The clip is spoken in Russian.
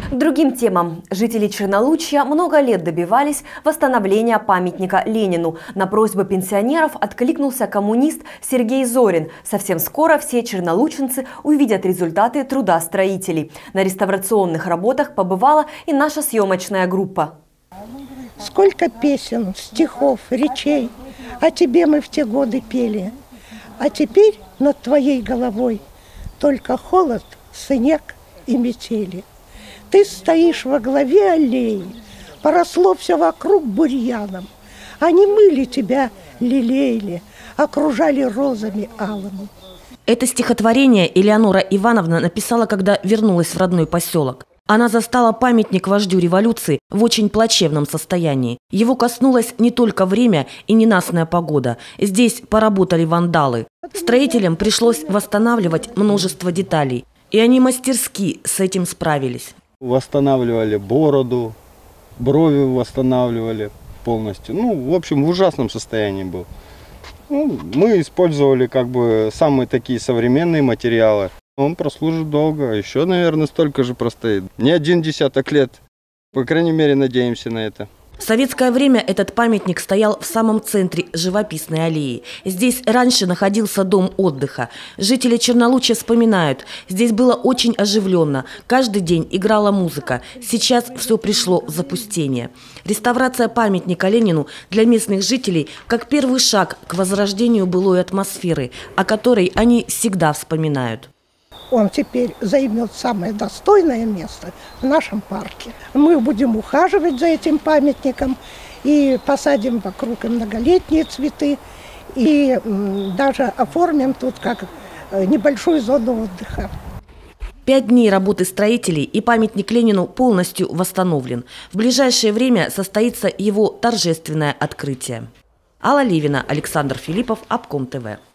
К другим темам. Жители Чернолучья много лет добивались восстановления памятника Ленину. На просьбу пенсионеров откликнулся коммунист Сергей Зорин. Совсем скоро все чернолучинцы увидят результаты труда строителей. На реставрационных работах побывала и наша съемочная группа. Сколько песен, стихов, речей о тебе мы в те годы пели. А теперь над твоей головой только холод, снег и метели. Ты стоишь во главе аллеи, поросло все вокруг бурьяном. Они мыли тебя, лелеяли, окружали розами алыми. Это стихотворение Элеонора Ивановна написала, когда вернулась в родной поселок. Она застала памятник вождю революции в очень плачевном состоянии. Его коснулось не только время и ненастная погода. Здесь поработали вандалы. Строителям пришлось восстанавливать множество деталей. И они мастерски с этим справились. Восстанавливали бороду, брови восстанавливали полностью. В общем, в ужасном состоянии был. Мы использовали самые такие современные материалы. Он прослужит долго, еще, наверное, столько же простоит. Не 10 лет. По крайней мере, надеемся на это. В советское время этот памятник стоял в самом центре живописной аллеи. Здесь раньше находился дом отдыха. Жители Чернолучья вспоминают, здесь было очень оживленно. Каждый день играла музыка. Сейчас все пришло в запустение. Реставрация памятника Ленину для местных жителей как первый шаг к возрождению былой атмосферы, о которой они всегда вспоминают. Он теперь займет самое достойное место в нашем парке. Мы будем ухаживать за этим памятником и посадим вокруг и многолетние цветы, и даже оформим тут как небольшую зону отдыха. 5 дней работы строителей, и памятник Ленину полностью восстановлен. В ближайшее время состоится его торжественное открытие. Алла Левина, Александр Филиппов, Обком ТВ.